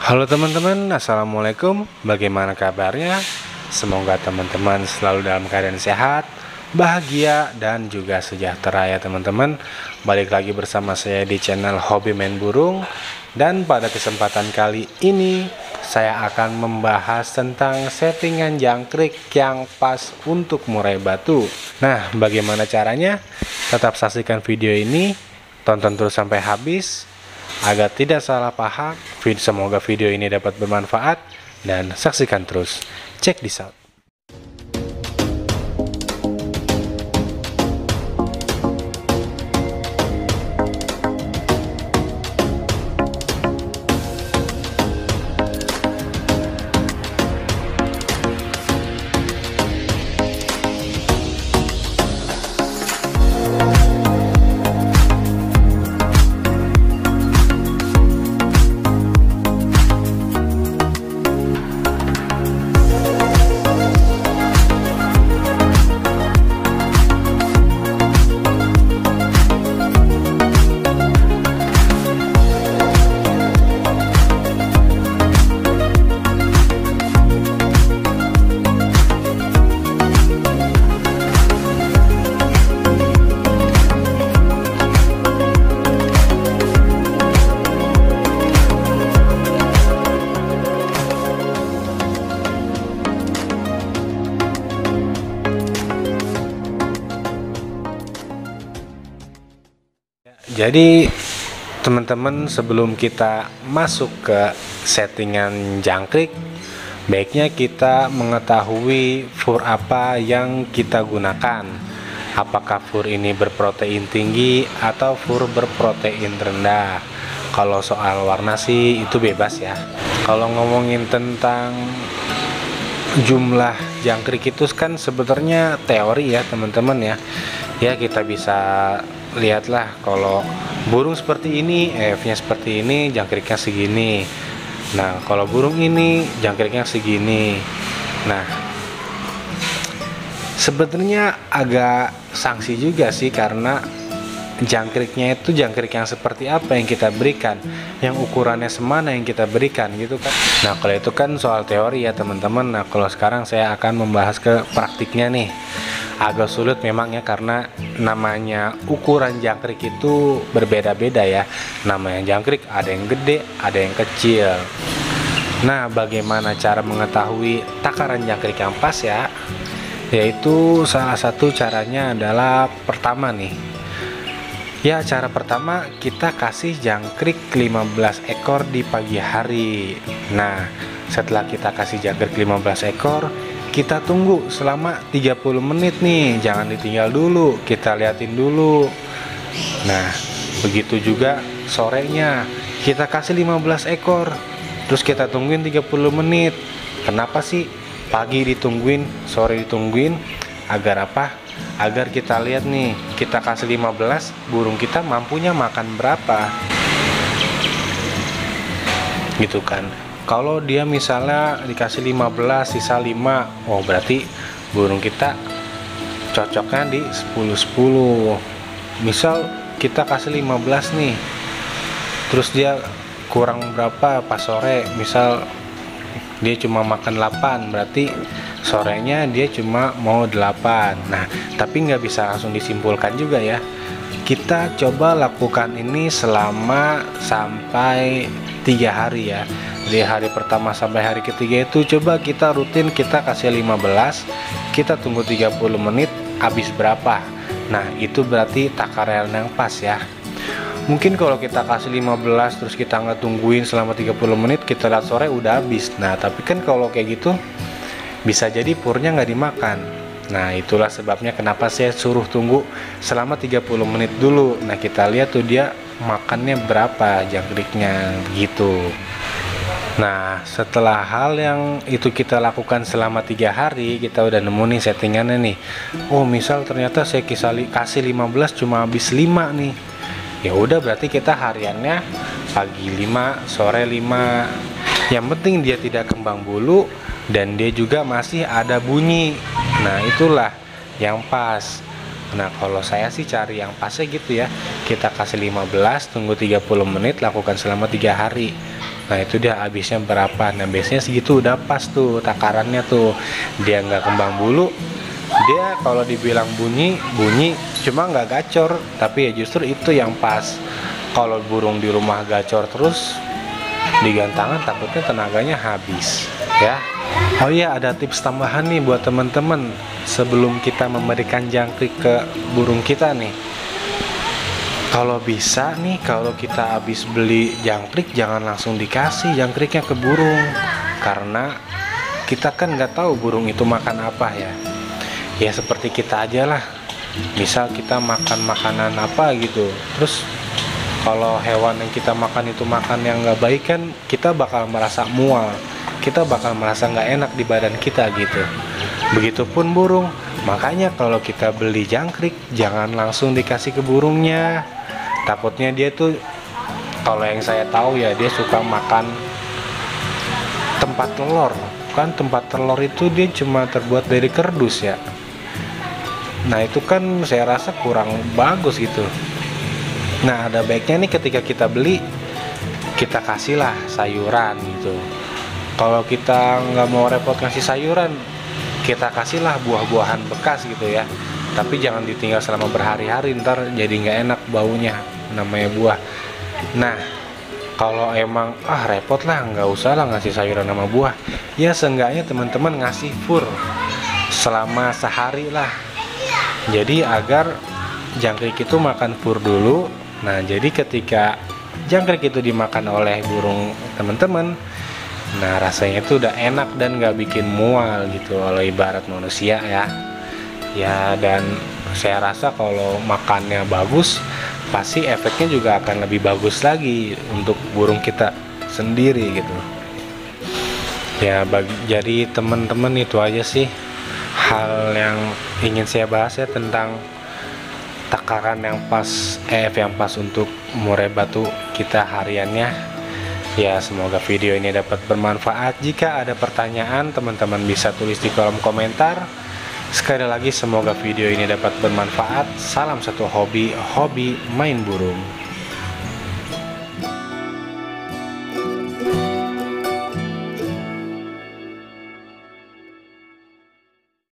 Halo teman-teman, assalamualaikum. Bagaimana kabarnya? Semoga teman-teman selalu dalam keadaan sehat, bahagia, dan juga sejahtera ya teman-teman. Balik lagi bersama saya di channel Hobi Main Burung. Dan pada kesempatan kali ini saya akan membahas tentang settingan jangkrik yang pas untuk murai batu. Nah, bagaimana caranya? Tetap saksikan video ini, tonton terus sampai habis agar tidak salah paham. Semoga video ini dapat bermanfaat dan saksikan terus. Check this out. Jadi teman-teman, sebelum kita masuk ke settingan jangkrik, baiknya kita mengetahui fur apa yang kita gunakan. Apakah fur ini berprotein tinggi atau fur berprotein rendah. Kalau soal warna sih itu bebas ya. Kalau ngomongin tentang jumlah jangkrik itu kan sebenarnya teori ya teman-teman ya. Ya kita bisa lihatlah, kalau burung seperti ini EF-nya seperti ini, jangkriknya segini. Nah kalau burung ini jangkriknya segini. Nah sebenarnya agak sanksi juga sih, karena jangkriknya itu jangkrik yang seperti apa yang kita berikan, yang ukurannya semana yang kita berikan gitu kan. Nah kalau itu kan soal teori ya teman-teman. Nah kalau sekarang saya akan membahas ke praktiknya nih. Agak sulit memang ya, karena namanya ukuran jangkrik itu berbeda-beda ya. Namanya jangkrik ada yang gede, ada yang kecil. Nah bagaimana cara mengetahui takaran jangkrik yang pas ya? Yaitu salah satu caranya adalah pertama nih. Ya, cara pertama kita kasih jangkrik 15 ekor di pagi hari. Nah, setelah kita kasih jangkrik 15 ekor, kita tunggu selama 30 menit nih. Jangan ditinggal dulu, kita liatin dulu. Nah, begitu juga sorenya. Kita kasih 15 ekor, terus kita tungguin 30 menit. Kenapa sih pagi ditungguin, sore ditungguin? Agar apa? Agar kita lihat nih, kita kasih 15, burung kita mampunya makan berapa gitu kan. Kalau dia misalnya dikasih 15 sisa 5, oh berarti burung kita cocoknya di 10-10. Misal kita kasih 15 nih, terus dia kurang berapa pas sore, misal dia cuma makan 8, berarti sorenya dia cuma mau 8. Nah tapi nggak bisa langsung disimpulkan juga ya. Kita coba lakukan ini selama sampai 3 hari ya. Dari hari pertama sampai hari ketiga itu coba kita rutin, kita kasih 15, kita tunggu 30 menit, habis berapa. Nah itu berarti takaran yang pas ya. Mungkin kalau kita kasih 15 terus kita nggak tungguin selama 30 menit, kita lihat sore udah habis. Nah tapi kan kalau kayak gitu bisa jadi purnya nggak dimakan. Nah itulah sebabnya kenapa saya suruh tunggu selama 30 menit dulu. Nah kita lihat tuh dia makannya berapa jangkriknya gitu. Nah setelah hal yang itu kita lakukan selama 3 hari, kita udah nemu nih settingannya nih. Oh misal ternyata saya kasih 15 cuma habis 5 nih. Ya udah berarti kita hariannya pagi 5, sore 5. Yang penting dia tidak kembang bulu dan dia juga masih ada bunyi. Nah itulah yang pas. Nah kalau saya sih cari yang pasnya gitu ya, kita kasih 15, tunggu 30 menit, lakukan selama 3 hari. Nah itu dia habisnya berapa. Nah biasanya segitu udah pas tuh takarannya tuh. Dia nggak kembang bulu, dia kalau dibilang bunyi cuma nggak gacor, tapi ya justru itu yang pas. Kalau burung di rumah gacor terus di gantangan, takutnya tenaganya habis ya. Oh iya, ada tips tambahan nih buat teman-teman sebelum kita memberikan jangkrik ke burung kita nih. Kalau bisa nih, kalau kita habis beli jangkrik, jangan langsung dikasih jangkriknya ke burung, karena kita kan nggak tahu burung itu makan apa ya. Ya seperti kita aja lah, misal kita makan makanan apa gitu, terus kalau hewan yang kita makan itu makan yang nggak baik kan, kita bakal merasa mual, kita bakal merasa nggak enak di badan kita gitu. Begitupun burung. Makanya kalau kita beli jangkrik, jangan langsung dikasih ke burungnya. Takutnya dia tuh, kalau yang saya tahu ya, dia suka makan tempat telur. Kan tempat telur itu dia cuma terbuat dari kerdus ya. Nah itu kan saya rasa kurang bagus gitu. Nah ada baiknya nih ketika kita beli, kita kasihlah sayuran gitu. Kalau kita nggak mau repot ngasih sayuran, kita kasihlah buah-buahan bekas gitu ya. Tapi jangan ditinggal selama berhari-hari, ntar jadi nggak enak baunya, namanya buah. Nah kalau emang repot lah, nggak usah lah ngasih sayuran sama buah, ya seenggaknya teman-teman ngasih fur selama sehari lah. Jadi agar jangkrik itu makan fur dulu. Nah jadi ketika jangkrik itu dimakan oleh burung teman-teman, nah rasanya itu udah enak dan nggak bikin mual gitu, kalau ibarat manusia ya. Ya dan saya rasa kalau makannya bagus, pasti efeknya juga akan lebih bagus lagi untuk burung kita sendiri gitu. Ya jadi teman-teman itu aja sih hal yang ingin saya bahas ya, tentang takaran yang pas yang pas untuk murai batu kita hariannya. Ya semoga video ini dapat bermanfaat. Jika ada pertanyaan, teman-teman bisa tulis di kolom komentar. Sekali lagi semoga video ini dapat bermanfaat. Salam satu hobi main burung.